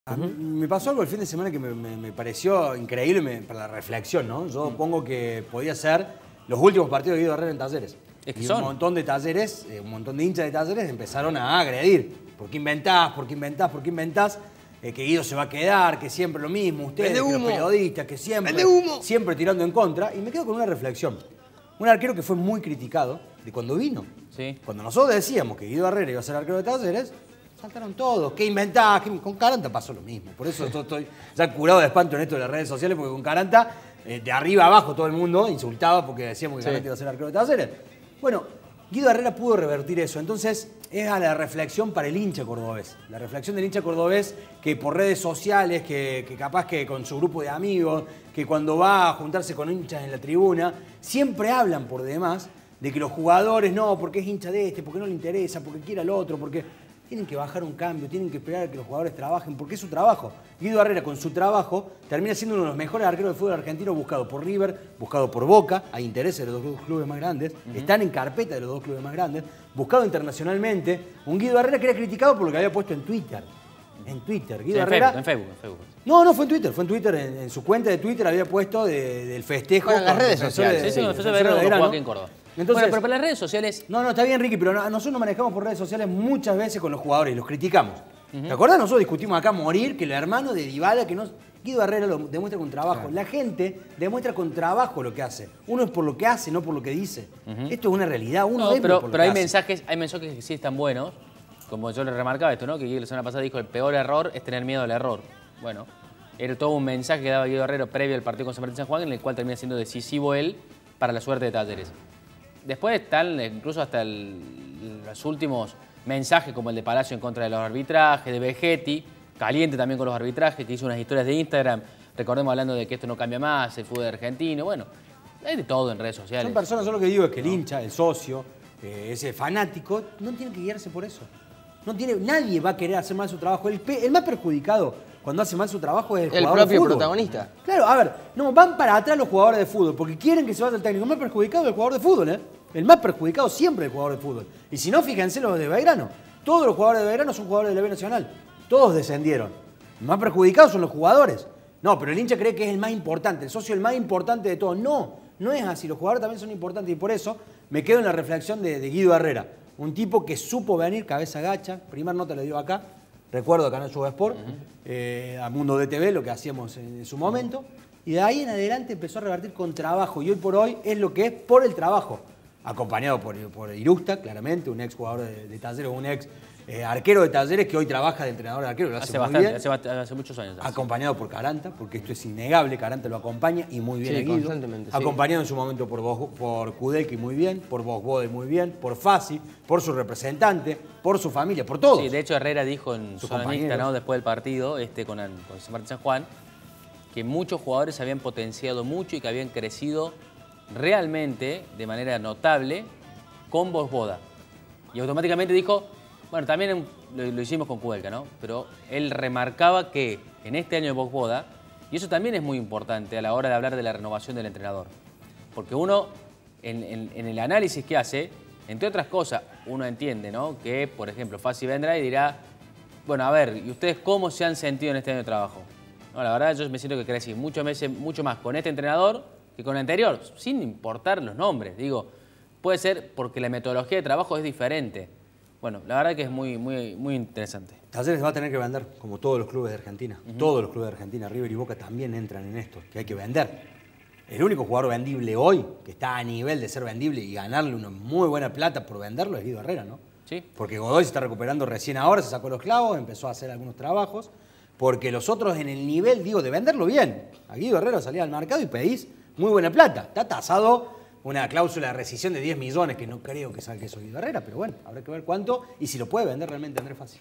Me pasó algo el fin de semana que me pareció increíble para la reflexión, ¿no? Yo pongo que podía ser los últimos partidos de Guido Herrera en Talleres. Es que y son. un montón de Talleres, un montón de hinchas de Talleres empezaron a agredir. ¿Por qué inventás? ¿Por qué inventás? ¿Por qué inventás? Que Guido se va a quedar, que siempre lo mismo, ustedes, que los periodistas, que siempre tirando en contra. Y me quedo con una reflexión. Un arquero que fue muy criticado de cuando vino. Sí. Cuando nosotros decíamos que Guido Herrera iba a ser arquero de Talleres, saltaron todos. ¿Qué inventás? Con Caranta pasó lo mismo. Por eso yo estoy ya curado de espanto en esto de las redes sociales, porque con Caranta, de arriba a abajo, todo el mundo insultaba porque decíamos que Caranta iba a ser arquero de Talleres. Bueno, Guido Herrera pudo revertir eso. Entonces, es a la reflexión para el hincha cordobés. La reflexión del hincha cordobés que por redes sociales, que capaz que con su grupo de amigos, que cuando va a juntarse con hinchas en la tribuna, siempre hablan por demás de que los jugadores, no, porque es hincha de este, porque no le interesa, porque quiere al otro, porque tienen que bajar un cambio, tienen que esperar a que los jugadores trabajen, porque es su trabajo. Guido Herrera, con su trabajo, termina siendo uno de los mejores arqueros de fútbol argentino, buscado por River, buscado por Boca, hay intereses de los dos clubes más grandes, están en carpeta de los dos clubes más grandes, buscado internacionalmente. Un Guido Herrera que era criticado por lo que había puesto en Twitter. En Twitter. Guido Herrera. En Facebook. No, fue en Twitter. Fue en Twitter, en su cuenta de Twitter había puesto del festejo. Bueno, en las redes sociales. Sí, defensor de Belgrano jugó aquí en Córdoba. Entonces, bueno, pero para las redes sociales... No, está bien, Ricky, pero nosotros nos manejamos por redes sociales muchas veces con los jugadores y los criticamos. ¿Te acordás? Nosotros discutimos acá a morir que el hermano de Dybala, que no... Guido Herrera lo demuestra con trabajo. La gente demuestra con trabajo lo que hace. Uno es por lo que hace, no por lo que dice. Esto es una realidad. Uno es por lo que pero hay hace. mensajes que sí están buenos. Como yo le remarcaba esto, ¿no? Que Guido la semana pasada dijo el peor error es tener miedo al error. Bueno, era todo un mensaje que daba Guido Herrera previo al partido con San Martín San Juan, en el cual termina siendo decisivo él para la suerte de Talleres. Después están incluso hasta los últimos mensajes como el de Palacio en contra de los arbitrajes, de Vegetti, caliente también con los arbitrajes, que hizo unas historias de Instagram, recordemos hablando de que esto no cambia más, el fútbol argentino, bueno, hay de todo en redes sociales. Son personas, yo lo que digo es que el hincha, el socio, ese fanático, no tiene que guiarse por eso. Nadie va a querer hacer mal su trabajo. El más perjudicado cuando hace mal su trabajo es el jugador de fútbol. El propio protagonista. Claro, a ver, no, van para atrás los jugadores de fútbol porque quieren que se vaya el técnico. El más perjudicado es el jugador de fútbol, ¿eh? El más perjudicado siempre es el jugador de fútbol. Y si no, fíjense los de Belgrano. Todos los jugadores de Belgrano son jugadores de la B Nacional. Todos descendieron. Los más perjudicados son los jugadores. No, pero el hincha cree que es el más importante, el socio el más importante de todos. No, no es así. Los jugadores también son importantes y por eso me quedo en la reflexión de Guido Herrera. Un tipo que supo venir, cabeza gacha. Primer nota le dio acá. Recuerdo a Canal Sport, a Mundo DTV, lo que hacíamos en su momento. Y de ahí en adelante empezó a revertir con trabajo. Y hoy por hoy es lo que es por el trabajo. Acompañado por Irusta, claramente, un ex jugador de Talleres, un ex arquero de Talleres que hoy trabaja de entrador de arquero. Lo hace muy bien. Hace muchos años. Acompañado por Caranta, porque esto es innegable. Caranta lo acompaña y muy bien a Guido. Constantemente, acompañado en su momento por Kudelki muy bien, por Bosbode muy bien, por Fassi, por su representante, por su familia, por todos. Sí, de hecho Herrera dijo en su cronista, ¿no? Después del partido con San Martín San Juan, que muchos jugadores se habían potenciado mucho y que habían crecido realmente de manera notable con Bosboda. Y automáticamente dijo, bueno, también lo hicimos con Kudelka, ¿no? Pero él remarcaba que en este año de Bosboda, y eso también es muy importante a la hora de hablar de la renovación del entrenador, porque uno, en el análisis que hace, entre otras cosas, uno entiende, ¿no? Que, por ejemplo, Fassi vendrá y dirá, bueno, a ver, ¿y ustedes cómo se han sentido en este año de trabajo? No, la verdad yo me siento que crecí mucho más con este entrenador que con el anterior, sin importar los nombres. Digo, puede ser porque la metodología de trabajo es diferente. Bueno, la verdad que es muy interesante. Talleres va a tener que vender, como todos los clubes de Argentina. Todos los clubes de Argentina, River y Boca también entran en esto, que hay que vender. El único jugador vendible hoy, que está a nivel de ser vendible y ganarle una muy buena plata por venderlo, es Guido Herrera, ¿no? Sí. Porque Godoy se está recuperando recién ahora, se sacó los clavos, empezó a hacer algunos trabajos, porque los otros en el nivel, digo, de venderlo bien. A Guido Herrera salía al mercado y pedís muy buena plata. Está tasado una cláusula de rescisión de 10 millones, que no creo que salga eso Guido Herrera, pero bueno, habrá que ver cuánto y si lo puede vender realmente Andrés Fassi.